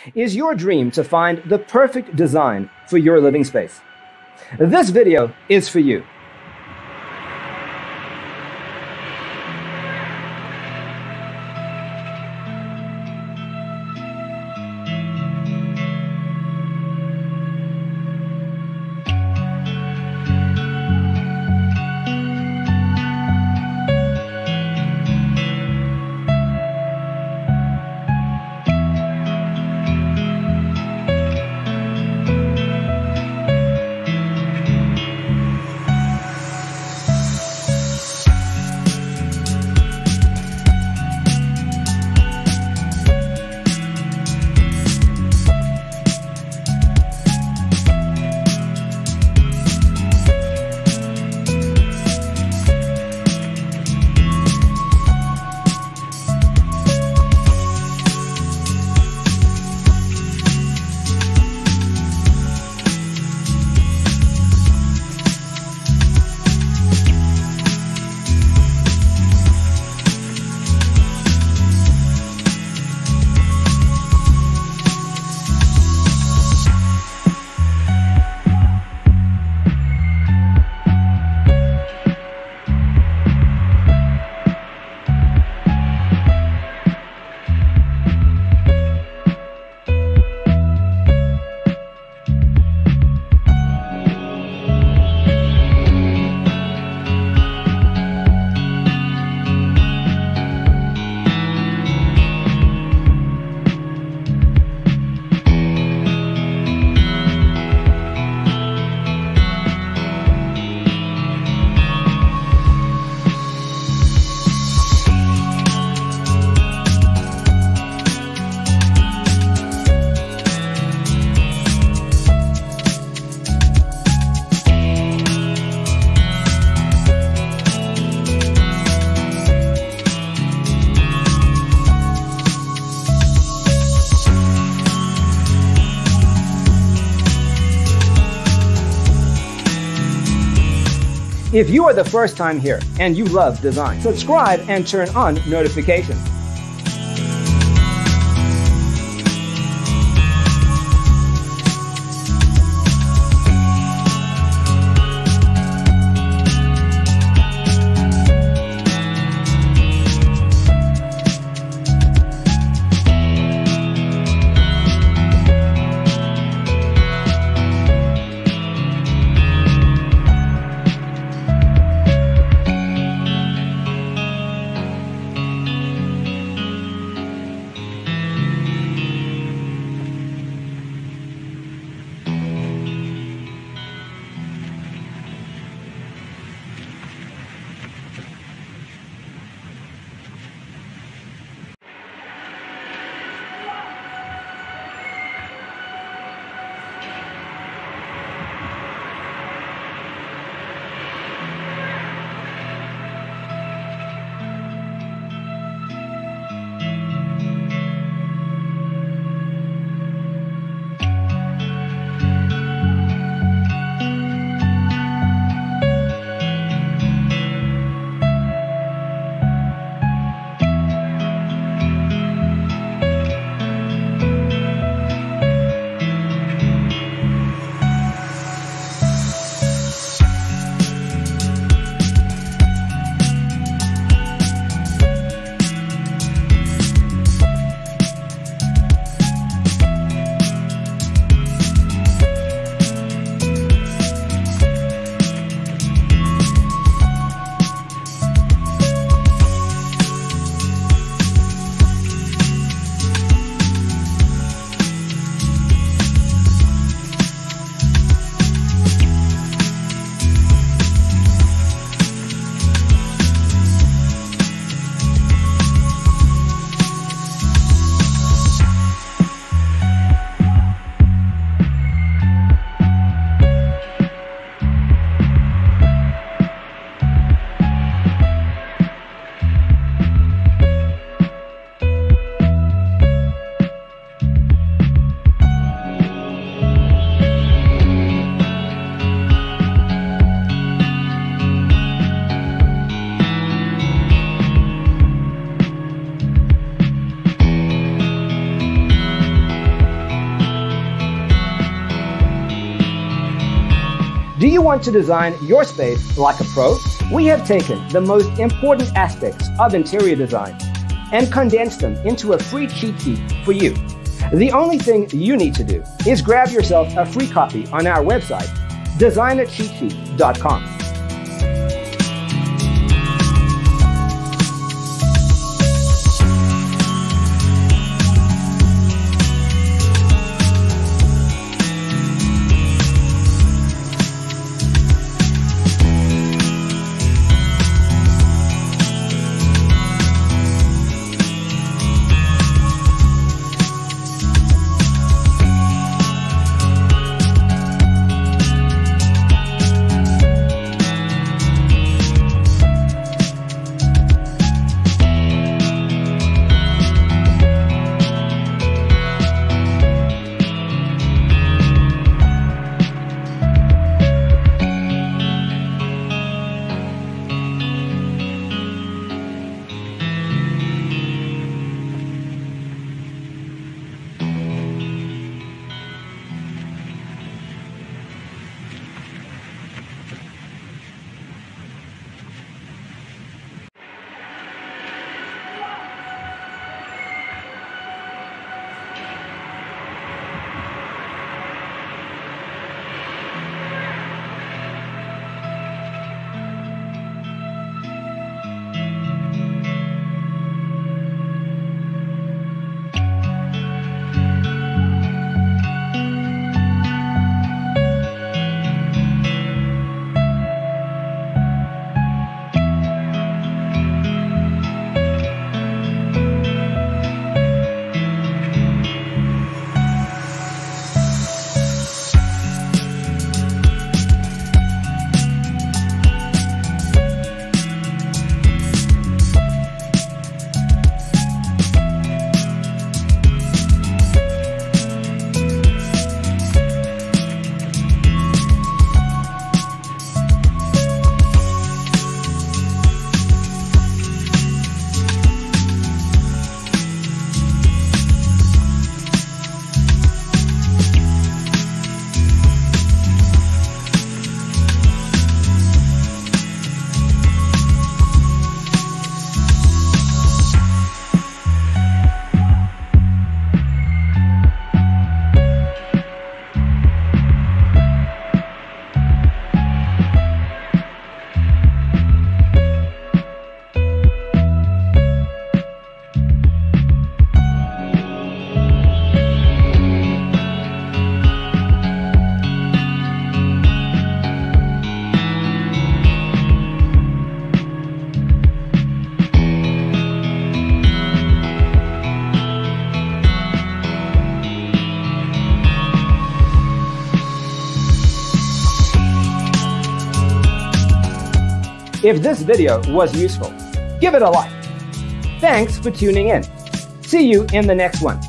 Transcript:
Is your dream to find the perfect design for your living space? This video is for you. If you are the first time here and you love design, subscribe and turn on notifications. Do you want to design your space like a pro? We have taken the most important aspects of interior design and condensed them into a free cheat sheet for you. The only thing you need to do is grab yourself a free copy on our website, designercheatsheet.com. If this video was useful, give it a like. Thanks for tuning in. See you in the next one.